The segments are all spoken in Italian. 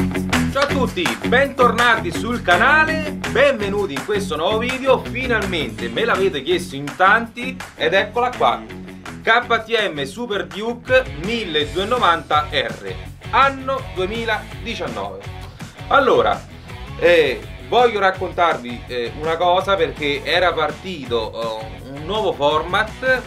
Ciao a tutti, bentornati sul canale, benvenuti in questo nuovo video. Finalmente me l'avete chiesto in tanti ed eccola qua, KTM Super Duke 1290R, anno 2019. Allora, voglio raccontarvi una cosa, perché era partito un nuovo format,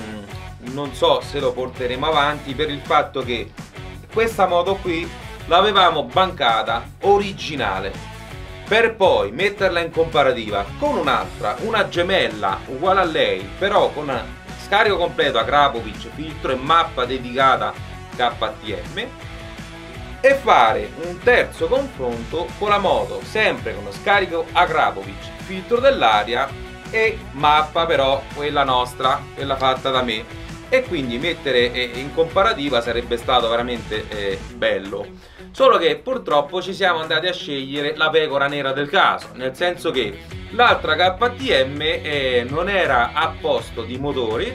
non so se lo porteremo avanti, per il fatto che questa moto qui l'avevamo bancata originale, per poi metterla in comparativa con un'altra, una gemella uguale a lei, però con scarico completo Akrapovic, filtro e mappa dedicata KTM, e fare un terzo confronto con la moto sempre con lo scarico Akrapovic, filtro dell'aria e mappa però quella nostra, quella fatta da me, e quindi mettere in comparativa sarebbe stato veramente bello. Solo che purtroppo ci siamo andati a scegliere la pecora nera del caso, nel senso che l'altra KTM non era a posto di motori,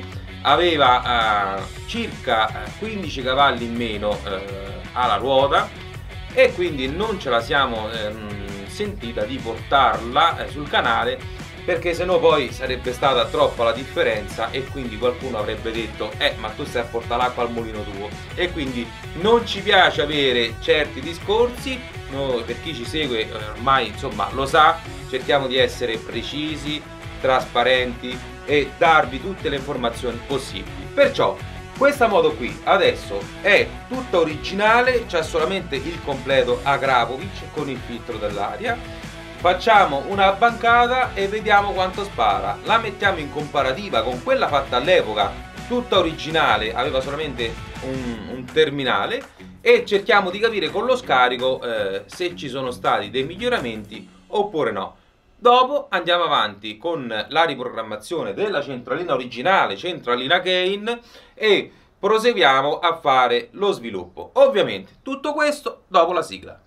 aveva circa 15 cavalli in meno alla ruota, e quindi non ce la siamo sentita di portarla sul canale, perché sennò poi sarebbe stata troppa la differenza e quindi qualcuno avrebbe detto ma tu stai a portare l'acqua al mulino tuo, e quindi non ci piace avere certi discorsi. Noi, per chi ci segue ormai insomma lo sa, cerchiamo di essere precisi, trasparenti e darvi tutte le informazioni possibili. Perciò questa moto qui adesso è tutta originale, c'ha solamente il completo Akrapovic con il filtro dell'aria. Facciamo una bancata e vediamo quanto spara. La mettiamo in comparativa con quella fatta all'epoca, tutta originale, aveva solamente un terminale, e cerchiamo di capire con lo scarico se ci sono stati dei miglioramenti oppure no. Dopo andiamo avanti con la riprogrammazione della centralina originale, centralina Kane, e proseguiamo a fare lo sviluppo. Ovviamente tutto questo dopo la sigla.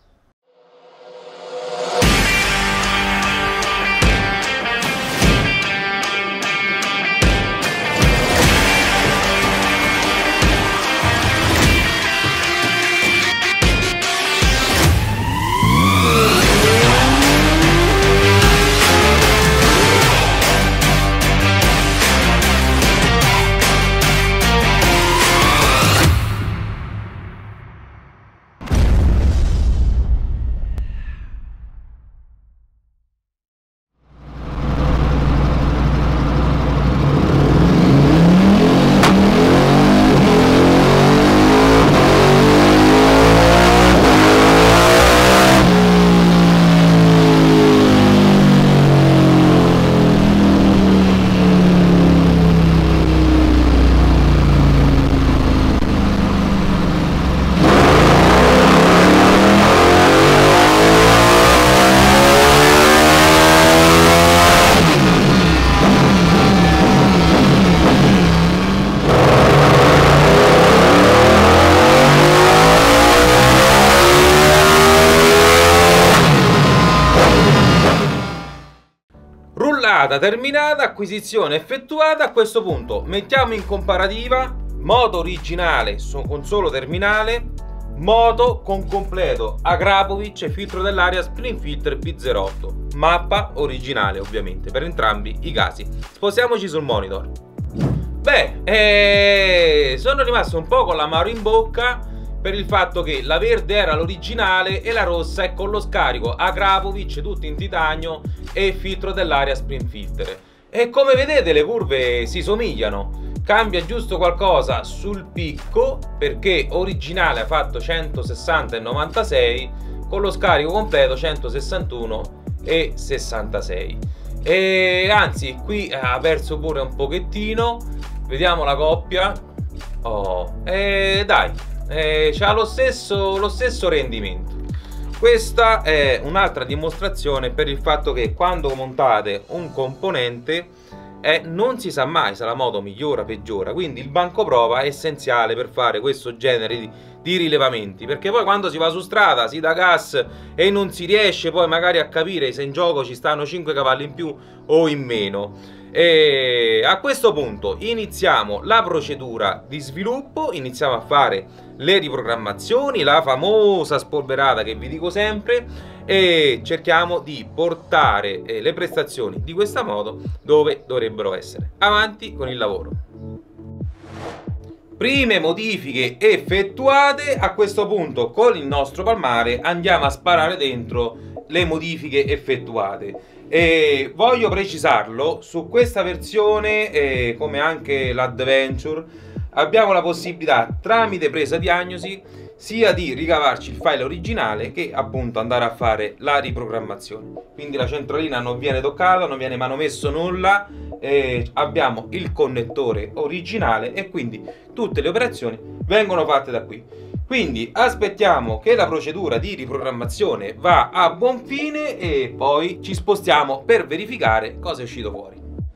Terminata, acquisizione effettuata. A questo punto mettiamo in comparativa moto originale con solo terminale, moto con completo Akrapovic, filtro dell'aria Spring Filter P08, mappa originale ovviamente per entrambi i casi. Spostiamoci sul monitor. Sono rimasto un po' con l'amaro in bocca, per il fatto che la verde era l'originale e la rossa è con lo scarico Akrapovic, tutto in titanio, e filtro dell'aria Spring Filter. E come vedete le curve si somigliano, cambia giusto qualcosa sul picco, perché originale ha fatto 160 e 96, con lo scarico completo 161 e 66, e anzi qui ha perso pure un pochettino. Vediamo la coppia. Dai, c'ha lo stesso rendimento. Questa è un'altra dimostrazione per il fatto che quando montate un componente non si sa mai se la moto migliora o peggiora, quindi il banco prova è essenziale per fare questo genere di rilevamenti, perché poi quando si va su strada si dà gas e non si riesce poi magari a capire se in gioco ci stanno 5 cavalli in più o in meno. E a questo punto iniziamo la procedura di sviluppo, iniziamo a fare le riprogrammazioni, la famosa spolverata che vi dico sempre, e cerchiamo di portare le prestazioni di questo modo dove dovrebbero essere. Avanti con il lavoro. Prime modifiche effettuate. A questo punto con il nostro palmare andiamo a sparare dentro le modifiche effettuate. E voglio precisarlo, su questa versione come anche l'Adventure abbiamo la possibilità, tramite presa diagnosi, sia di ricavarci il file originale che appunto andare a fare la riprogrammazione. Quindi la centralina non viene toccata, non viene manomesso nulla, abbiamo il connettore originale e quindi tutte le operazioni vengono fatte da qui. Quindi aspettiamo che la procedura di riprogrammazione va a buon fine e poi ci spostiamo per verificare cosa è uscito fuori.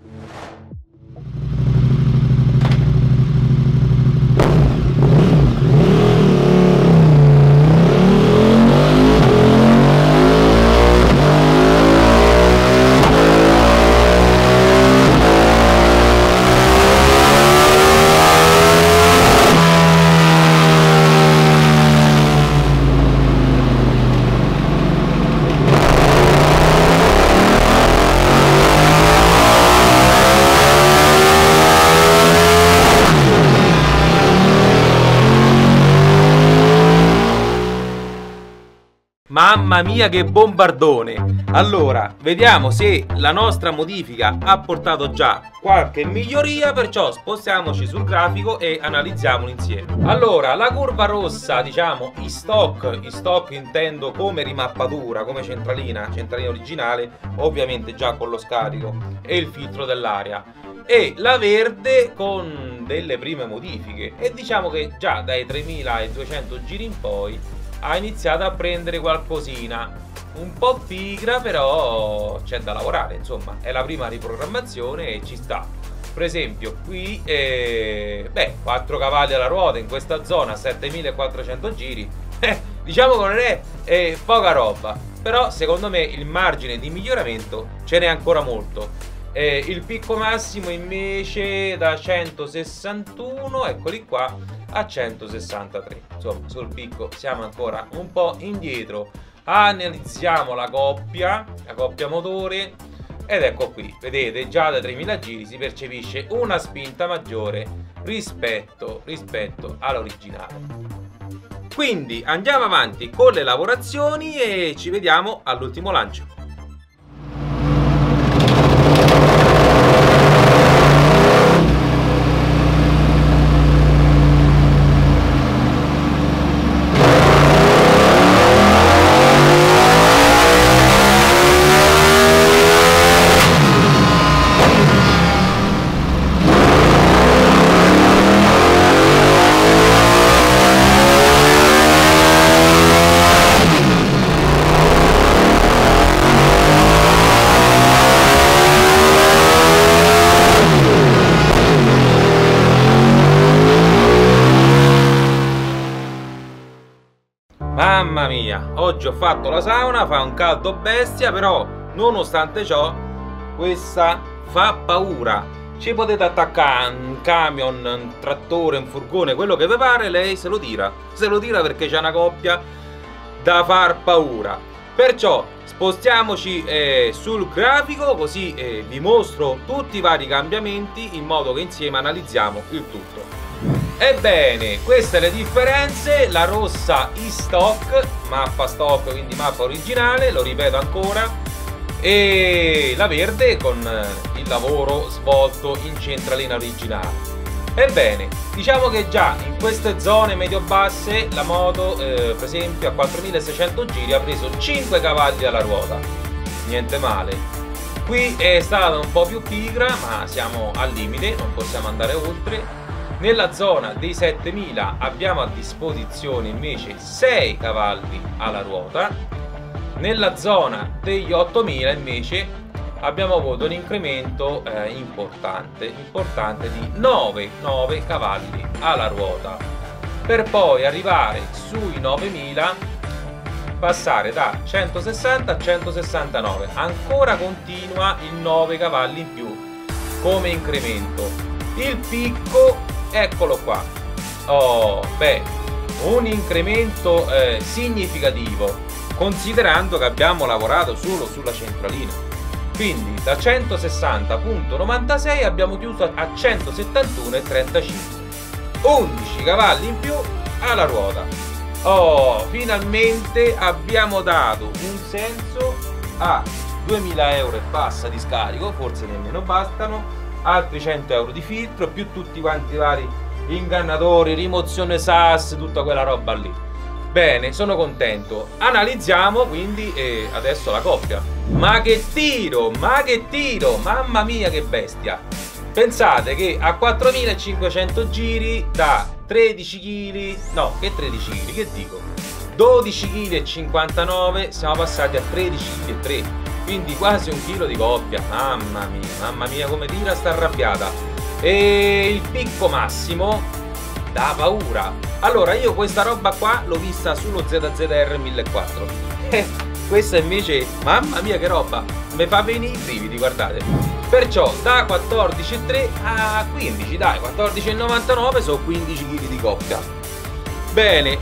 Mamma mia che bombardone! Allora, vediamo se la nostra modifica ha portato già qualche miglioria, perciò spostiamoci sul grafico e analizziamolo insieme. Allora, la curva rossa, diciamo, i stock intendo come rimappatura, come centralina originale, ovviamente già con lo scarico e il filtro dell'aria. E la verde con delle prime modifiche. E diciamo che già dai 3200 giri in poi ha iniziato a prendere qualcosina, un po' pigra, però c'è da lavorare, insomma, è la prima riprogrammazione e ci sta. Per esempio qui, 4 cavalli alla ruota in questa zona, 7400 giri, diciamo che non è poca roba, però secondo me il margine di miglioramento ce n'è ancora molto. Il picco massimo invece da 161, eccoli qua, a 163. Insomma, sul picco siamo ancora un po' indietro. Analizziamo la coppia motore ed ecco qui, vedete, già da 3000 giri si percepisce una spinta maggiore rispetto all'originale. Quindi andiamo avanti con le lavorazioni e ci vediamo all'ultimo lancio. Mamma mia, oggi ho fatto la sauna, fa un caldo bestia, però nonostante ciò questa fa paura. Ci potete attaccare un camion, un trattore, un furgone, quello che vi pare, lei se lo tira perché c'è una coppia da far paura. Perciò spostiamoci sul grafico, così vi mostro tutti i vari cambiamenti in modo che insieme analizziamo il tutto. Ebbene, queste le differenze: la rossa i stock, mappa stock, quindi mappa originale, lo ripeto ancora, e la verde con il lavoro svolto in centralina originale. Ebbene, diciamo che già in queste zone medio-basse la moto, per esempio a 4600 giri ha preso 5 cavalli alla ruota, niente male. Qui è stata un po' più pigra, ma siamo al limite, non possiamo andare oltre. Nella zona dei 7000 abbiamo a disposizione invece 6 cavalli alla ruota. Nella zona degli 8000 invece abbiamo avuto un incremento importante di 9 cavalli alla ruota, per poi arrivare sui 9000, passare da 160 a 169. Ancora continua il 9 cavalli in più. come incremento. Il picco, eccolo qua. Oh, beh, un incremento significativo, considerando che abbiamo lavorato solo sulla centralina. Quindi da 160.96 abbiamo chiuso a 171,35, 11 cavalli in più alla ruota. Oh, finalmente abbiamo dato un senso a 2000 euro e passa di scarico, forse nemmeno bastano, altri 100 euro di filtro, più tutti quanti i vari ingannatori, rimozione SAS, tutta quella roba lì. Bene, sono contento. Analizziamo quindi adesso la coppia. Ma che tiro, mamma mia che bestia. Pensate che a 4500 giri da 13 kg, no, che 13 kg, che dico? 12,59 kg siamo passati a 13,3 kg, quindi quasi un chilo di coppia. Mamma mia come tira, sta arrabbiata. E il picco massimo da paura. Allora io questa roba qua l'ho vista sullo ZZR 1400, questa invece, mamma mia che roba, mi fa venire i brividi, guardate. Perciò da 14,3 a 15, dai, 14,99 sono 15 kg di coppia. Bene,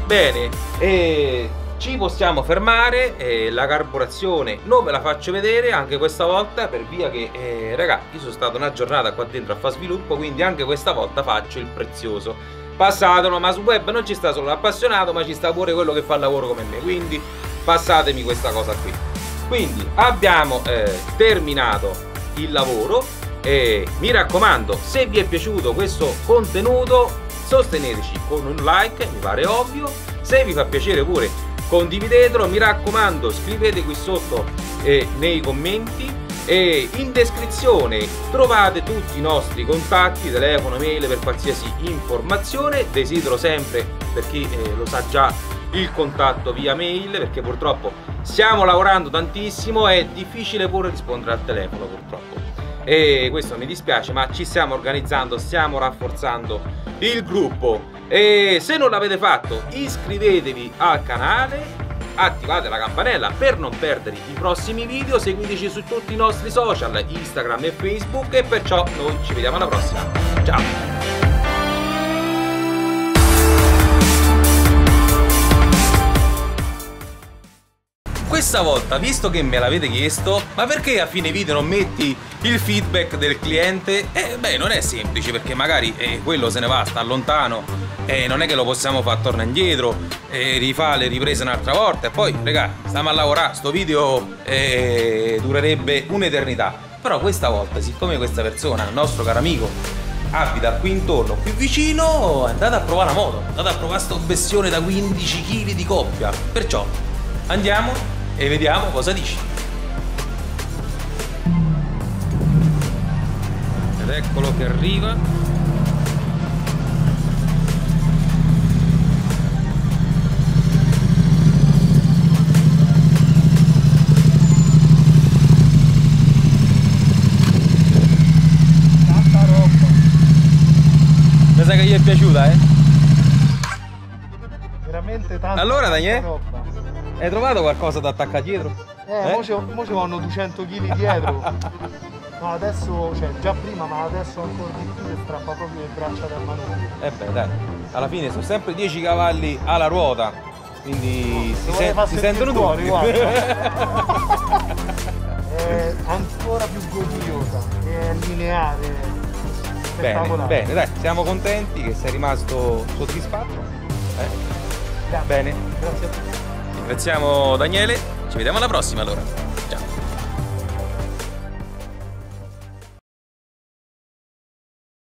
e ci possiamo fermare. La carburazione non ve la faccio vedere anche questa volta, per via che ragazzi, io sono stato una giornata qua dentro a fare sviluppo, quindi anche questa volta faccio il prezioso. Passatelo, ma su web non ci sta solo l'appassionato, ma ci sta pure quello che fa il lavoro come me, quindi passatemi questa cosa qui. Quindi abbiamo terminato il lavoro e mi raccomando, se vi è piaciuto questo contenuto sosteneteci con un like, mi pare ovvio. Se vi fa piacere pure condividetelo, mi raccomando scrivete qui sotto nei commenti, e in descrizione trovate tutti i nostri contatti, telefono, mail per qualsiasi informazione. Desidero sempre, per chi lo sa già, il contatto via mail, perché purtroppo stiamo lavorando tantissimo, è difficile pure rispondere al telefono purtroppo, e questo mi dispiace, ma ci stiamo organizzando, stiamo rafforzando il gruppo. E se non l'avete fatto iscrivetevi al canale, attivate la campanella per non perdere i prossimi video, seguiteci su tutti i nostri social, Instagram e Facebook, e perciò noi ci vediamo alla prossima. Ciao! Questa volta, visto che me l'avete chiesto, ma perché a fine video non metti il feedback del cliente? Beh, non è semplice, perché magari quello se ne va, sta lontano, non è che lo possiamo far tornare indietro, rifà le riprese un'altra volta, e poi, raga, stiamo a lavorare, sto video durerebbe un'eternità. Però questa volta, siccome questa persona, il nostro caro amico, abita qui intorno, qui vicino, andate a provare la moto, andate a provare sta ossessione da 15 kg di coppia. Perciò andiamo e vediamo cosa dici. Ed eccolo che arriva. Tanta roba. Mi sa che gli è piaciuta, Veramente tanta. Allora, Daniele, roba. hai trovato qualcosa da attaccare dietro? Mo ci vanno 200 kg dietro. No, adesso, cioè già prima, ma adesso ancora di più, che strappa proprio le braccia del manubrio. Beh, dai, alla fine sono sempre 10 cavalli alla ruota, quindi si sentono tutti. È ancora più godiosa, è lineare, spettacolare. Bene, dai, siamo contenti che sei rimasto soddisfatto. Grazie. Bene. Grazie a tutti. Ringraziamo Daniele, ci vediamo alla prossima allora.